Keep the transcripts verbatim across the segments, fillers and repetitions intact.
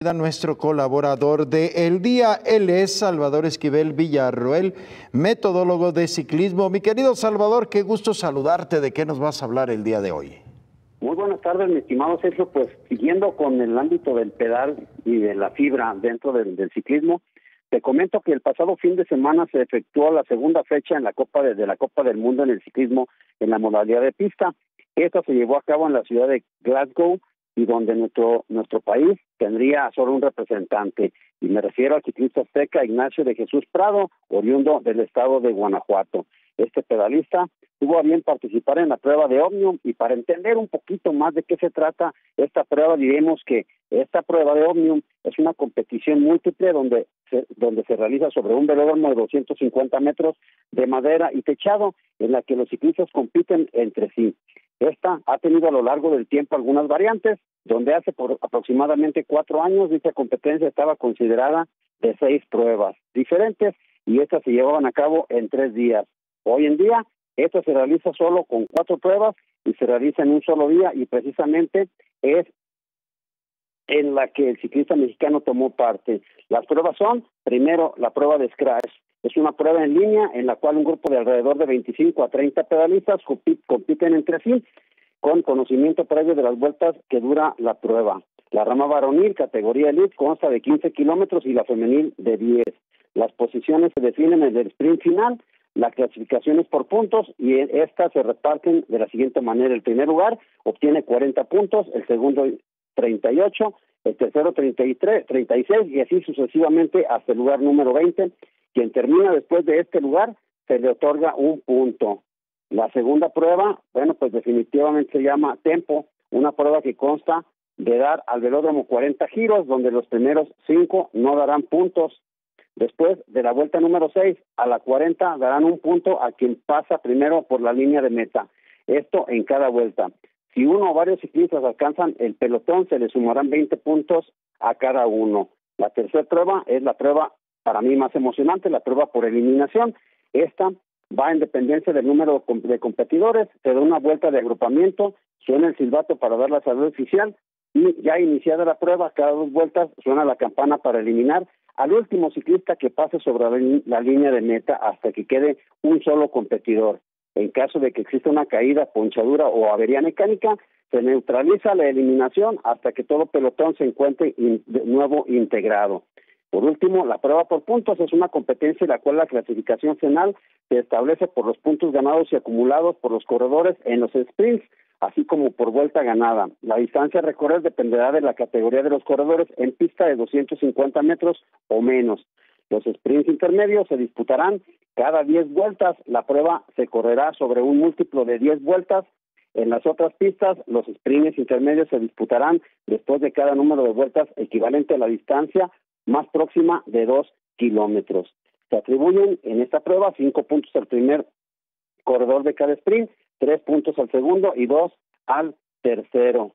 A nuestro colaborador de El Día, él es Salvador Esquivel Villarroel, metodólogo de ciclismo. Mi querido Salvador, qué gusto saludarte. ¿De qué nos vas a hablar el día de hoy? Muy buenas tardes, mi estimado Sergio. Pues siguiendo con el ámbito del pedal y de la fibra dentro del, del ciclismo, te comento que el pasado fin de semana se efectuó la segunda fecha en la Copa de, de la Copa del Mundo en el ciclismo en la modalidad de pista. Esta se llevó a cabo en la ciudad de Glasgow, y donde nuestro nuestro país tendría solo un representante, y me refiero al ciclista azteca Ignacio de Jesús Prado, oriundo del estado de Guanajuato. Este pedalista tuvo a bien participar en la prueba de Omnium, y para entender un poquito más de qué se trata esta prueba, diremos que esta prueba de Omnium es una competición múltiple donde se, donde se realiza sobre un velódromo de doscientos cincuenta metros de madera y techado, en la que los ciclistas compiten entre sí. Esta ha tenido a lo largo del tiempo algunas variantes, donde hace por aproximadamente cuatro años dicha competencia estaba considerada de seis pruebas diferentes, y estas se llevaban a cabo en tres días. Hoy en día, esto se realiza solo con cuatro pruebas y se realiza en un solo día, y precisamente es en la que el ciclista mexicano tomó parte. Las pruebas son, primero, la prueba de Scratch. Es una prueba en línea en la cual un grupo de alrededor de veinticinco a treinta pedalistas compiten entre sí con conocimiento previo de las vueltas que dura la prueba. La rama varonil, categoría elite, consta de quince kilómetros y la femenil de diez. Las posiciones se definen en el sprint final, la clasificación es por puntos, y estas se reparten de la siguiente manera. El primer lugar obtiene cuarenta puntos, el segundo treinta y ocho, el tercero treinta y tres, treinta y seis, y así sucesivamente hasta el lugar número veinte. Quien termina después de este lugar se le otorga un punto. La segunda prueba, bueno, pues definitivamente se llama Tempo, una prueba que consta de dar al velódromo cuarenta giros, donde los primeros cinco no darán puntos. Después de la vuelta número seis a la cuarenta darán un punto a quien pasa primero por la línea de meta. Esto en cada vuelta. Si uno o varios ciclistas alcanzan el pelotón, se le sumarán veinte puntos a cada uno. La tercera prueba es la prueba para mí más emocionante, la prueba por eliminación. Esta va en dependencia del número de competidores, se da una vuelta de agrupamiento, suena el silbato para dar la salida oficial, y ya iniciada la prueba, cada dos vueltas suena la campana para eliminar al último ciclista que pase sobre la, la línea de meta hasta que quede un solo competidor. En caso de que exista una caída, ponchadura o avería mecánica, se neutraliza la eliminación hasta que todo pelotón se encuentre in, de nuevo integrado. Por último, la prueba por puntos es una competencia en la cual la clasificación final se establece por los puntos ganados y acumulados por los corredores en los sprints, así como por vuelta ganada. La distancia a recorrer dependerá de la categoría de los corredores en pista de doscientos cincuenta metros o menos. Los sprints intermedios se disputarán cada diez vueltas. La prueba se correrá sobre un múltiplo de diez vueltas. En las otras pistas, los sprints intermedios se disputarán después de cada número de vueltas equivalente a la distancia más próxima de dos kilómetros. Se atribuyen en esta prueba cinco puntos al primer corredor de cada sprint, tres puntos al segundo y dos al tercero.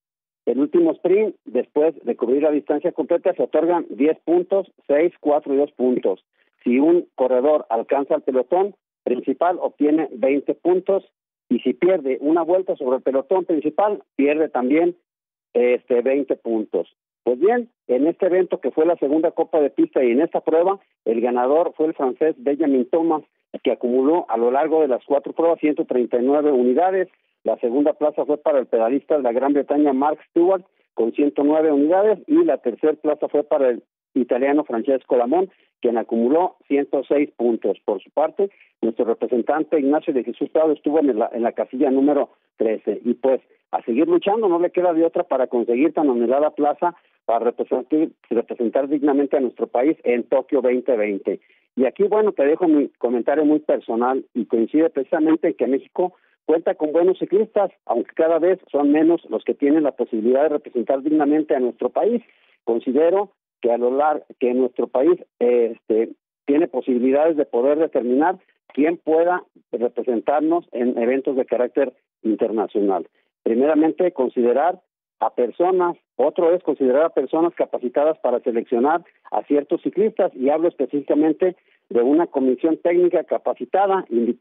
El último sprint, después de cubrir la distancia completa, se otorgan diez puntos, seis, cuatro y dos puntos. Si un corredor alcanza el pelotón principal, obtiene veinte puntos, y si pierde una vuelta sobre el pelotón principal, pierde también este veinte puntos. Pues bien, en este evento que fue la segunda Copa de Pista y en esta prueba, el ganador fue el francés Benjamin Thomas, que acumuló a lo largo de las cuatro pruebas ciento treinta y nueve unidades. La segunda plaza fue para el pedalista de la Gran Bretaña Mark Stewart con ciento nueve unidades, y la tercera plaza fue para el italiano Francesco Lamont, quien acumuló ciento seis puntos. Por su parte, nuestro representante Ignacio de Jesús Prado estuvo en la, en la casilla número trece, y pues a seguir luchando, no le queda de otra para conseguir tan anhelada plaza para representar, representar dignamente a nuestro país en Tokio veinte veinte. Y aquí, bueno, te dejo mi comentario muy personal, y coincide precisamente en que México cuenta con buenos ciclistas, aunque cada vez son menos los que tienen la posibilidad de representar dignamente a nuestro país. Considero que a lo largo que nuestro país eh, este, tiene posibilidades de poder determinar quién pueda representarnos en eventos de carácter internacional. Primeramente, considerar a personas, otro es considerar a personas capacitadas para seleccionar a ciertos ciclistas, y hablo específicamente de una comisión técnica capacitada, invitar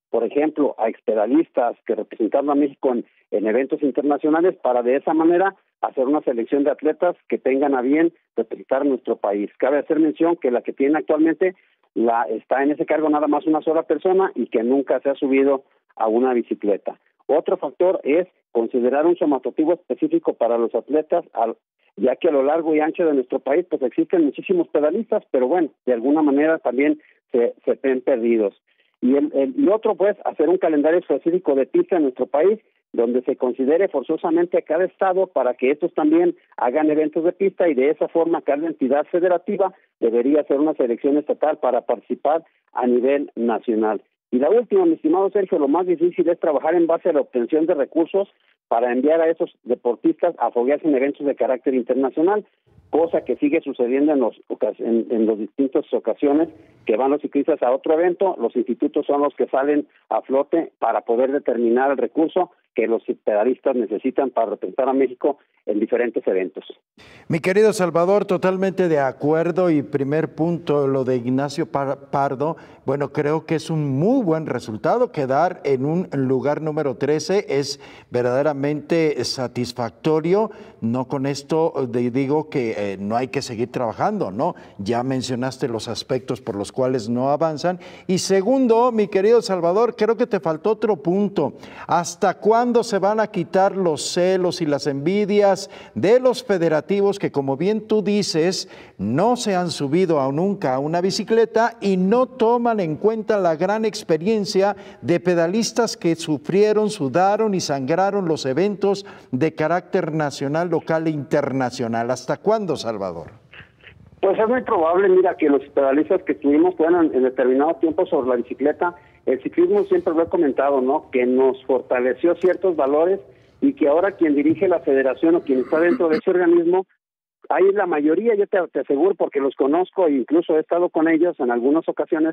por ejemplo, a expedalistas que representaron a México en, en eventos internacionales para de esa manera hacer una selección de atletas que tengan a bien representar a nuestro país. Cabe hacer mención que la que tiene actualmente la está en ese cargo nada más una sola persona y que nunca se ha subido a una bicicleta. Otro factor es considerar un somatotipo específico para los atletas, al, ya que a lo largo y ancho de nuestro país pues existen muchísimos pedalistas, pero bueno, de alguna manera también se, se ven perdidos. Y, el, el, y otro, pues, hacer un calendario específico de pista en nuestro país, donde se considere forzosamente a cada estado para que estos también hagan eventos de pista y de esa forma cada entidad federativa debería hacer una selección estatal para participar a nivel nacional. Y la última, mi estimado Sergio, lo más difícil es trabajar en base a la obtención de recursos para enviar a esos deportistas a foguearse en eventos de carácter internacional, cosa que sigue sucediendo en, los, en, en las distintas ocasiones que van los ciclistas a otro evento. Los institutos son los que salen a flote para poder determinar el recurso que los pedalistas necesitan para representar a México en diferentes eventos. Mi querido Salvador, totalmente de acuerdo, y primer punto, lo de Ignacio Pardo, bueno, creo que es un muy buen resultado. Quedar en un lugar número trece es verdaderamente satisfactorio. No con esto digo que eh, no hay que seguir trabajando, ¿no? Ya mencionaste los aspectos por los cuales no avanzan. Y segundo, mi querido Salvador, creo que te faltó otro punto. ¿Hasta cuándo se van a quitar los celos y las envidias de los federativos que, como bien tú dices, no se han subido a nunca a una bicicleta y no toman en cuenta la gran experiencia de pedalistas que sufrieron, sudaron y sangraron los eventos de carácter nacional, local e internacional? ¿Hasta cuándo, Salvador? Pues es muy probable, mira, que los pedalistas que estuvimos fueron en determinado tiempo sobre la bicicleta. El ciclismo, siempre lo he comentado, ¿no?, que nos fortaleció ciertos valores y que ahora quien dirige la federación o quien está dentro de ese organismo, ahí la mayoría, yo te, te aseguro porque los conozco e incluso he estado con ellos en algunas ocasiones,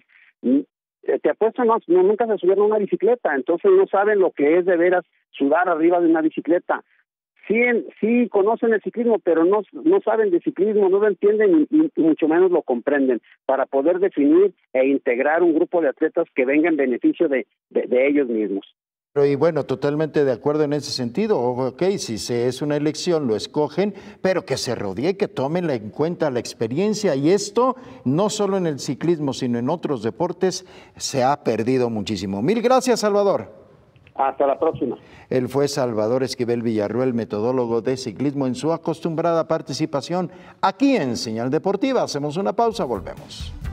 te apuesto, no, no, nunca se subieron a una bicicleta, entonces no saben lo que es de veras sudar arriba de una bicicleta. Sí, sí conocen el ciclismo, pero no, no saben de ciclismo, no lo entienden y, y mucho menos lo comprenden para poder definir e integrar un grupo de atletas que venga en beneficio de, de, de ellos mismos. Y bueno, totalmente de acuerdo en ese sentido. Ok, si se es una elección, lo escogen, pero que se rodee, que tomen en cuenta la experiencia. Y esto, no solo en el ciclismo, sino en otros deportes, se ha perdido muchísimo. Mil gracias, Salvador. Hasta la próxima. Él fue Salvador Esquivel Villarroel, metodólogo de ciclismo, en su acostumbrada participación aquí en Señal Deportiva. Hacemos una pausa, volvemos.